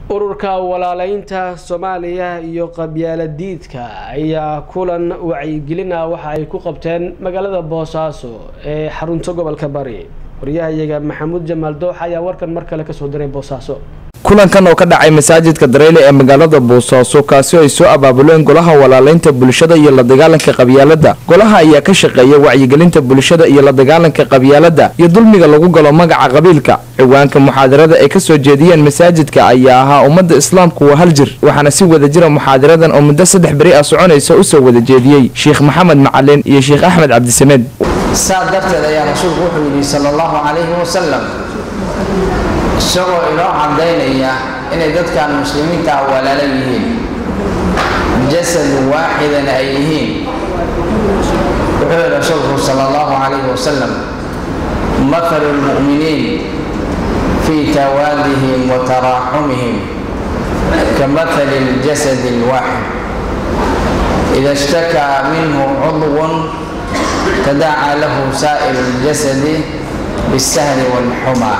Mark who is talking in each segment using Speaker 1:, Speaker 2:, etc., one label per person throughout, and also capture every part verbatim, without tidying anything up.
Speaker 1: ururka walaalaynta Soomaaliya iyo qabyaaladiidka ayaa kulan wacyigelina waxa ay ku qabteen magaalada Boosaaso ee xarunta gobolka Bari. wariyahayaga Maxamuud Jamaal Doox ayaa warkan mar kale ka soo diray Boosaaso.
Speaker 2: kulankan oo ka dhacay masaajidka Dareyle ee magaalada Boosaaso kaasi ay soo abaabuleen golaha walaalaynta bulshada iyo la dagaalanka qabyaalada. golaha ayaa ka shaqeeyay wacyigelinta bulshada iyo la dagaalanka qabyaalada iyo dulmiga lagu galo magaca qabiilka. ciwaanka muxaadarada ay ka soo jeediyeen masaajidka ayaa ahaa ummadda islaamku waa hal jir, waxaana si wada jira muxaadaradan oo muddo saddex bari ah soconaysa u soo wada jeediyay Sheekh Maxamed Macalin iyo Sheekh Axmed Cabdisamed.
Speaker 3: saadafteed ayaa rasuulku wuxuu yidhi sallallahu alayhi wasallam isagoo inoo cadaynaya inay dadkan muslimiinta walaala yihiin jasad waaxidan ay yihiin. wuxuu yidhi rasuulku sallallahu alayhi wasallam مثل المؤمنين في توادهم وتراحمهم كمثل الجسد الواحد إذا اشتكى منه عضو تداعى له سائر الجسد بالسهر والحمى.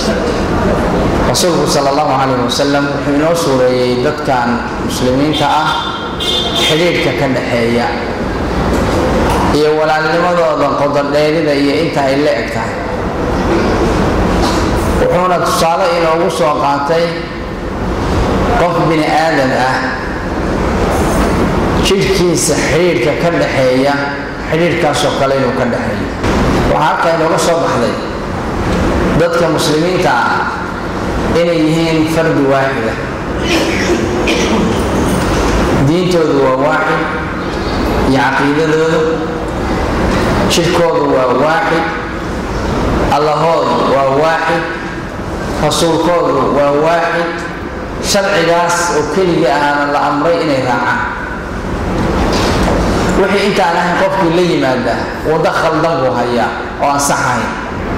Speaker 3: رسوله صلى الله عليه وسلم حين وصل يدد كان مسلمين كأه حديث كدحية iyo walaalnimadooda qodobdheerida iyo inta ay la eg tahay. wuxuuna tusaale inoogu soo qaatay qof bini aadan ah jidhkiisa xiriirka ka dhexeeya xiriirkaasoo kale inuu ka dhexeeyo. waxaa halkaa inooga soo baxday dadka muslimiinta ah inay yihiin fardi waaxida, diintoodu waa waaxid iyo caqiidadoodu, shirkoodu waa waaxid, allahoodu waa waaxid, rasuulkoodu waa waaxid. sharcigaas oo keliya ahaana la amray inay raacaan. wixii intaan ahayn qofkii la yimaada wada khaldan buu hayaa oo aan sax ahayn.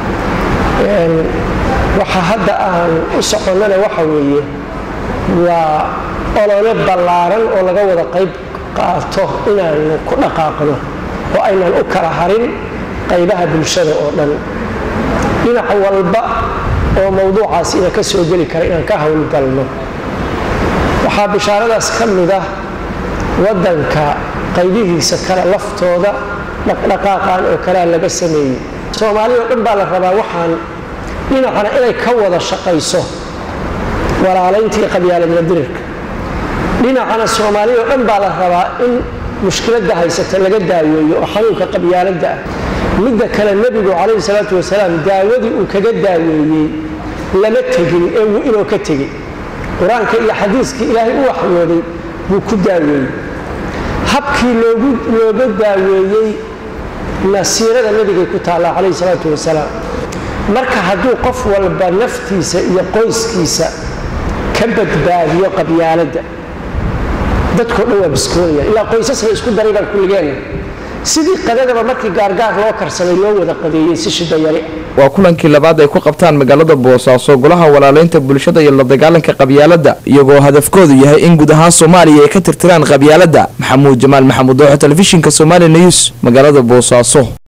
Speaker 4: waxa hadda aan u soconana waxa weeye waa olole ballaaran oo laga wada qayb qaato inaan ku dhaqaaqno oo aynan u kala harin qaybaha bulshada oo dhan. dhinac walba oo mawduucaas ina ka soo geli kara inaan ka hawlgalno. waxaa bishaaradaas ka mid ah waddanka qaybihiisa kale laftooda dhaqdhaqaaqan oo kale laga sameeyey. Soomaaliya oo dhan baa la rabaa waxaan dhinacana inay ka wada shaqayso walaalayntii qabyaaladda dirirka. dhinacana Soomaaliya oo dhan baa la rabaa in mushkiladda haysata laga daaweeyo oo xanuunka qabyaaladda ah. midda kale nabigu calayhi salaatu wasalaam daawadii uu kaga daaweeyey lama tegin ee uu inoo ka tegey. qur-aanka iyo xadiiskii ilaahay u waxyooday buu ku daaweeyey. habkii loogu looga daaweeyey nasiirada nabigay ku taallaa calayhi salaatu wasalaam. marka hadduu qof walba naftiisa iyo qoyskiisa ka badbaadiyo qabyaaladda, dadkoo dhan waa biskoonaya. ilaa qoysas la isku daray baan kulligeen sidii qadadaba markii gaargaar loo karsaday loo wada qadeeyey si shida yari.
Speaker 2: waa kulankii labaad ay ku qabtaan magaalada Boosaaso golaha walaalaynta bulshada iyo la dagaalanka qabyaalada, iyagoo hadafkoodu yahay in guud ahaan Soomaaliya ay ka tirtiraan qabyaalada. Maxamuud Jamaal Maxamuud Doox, telefishinka Somali News, magaalada Boosaaso.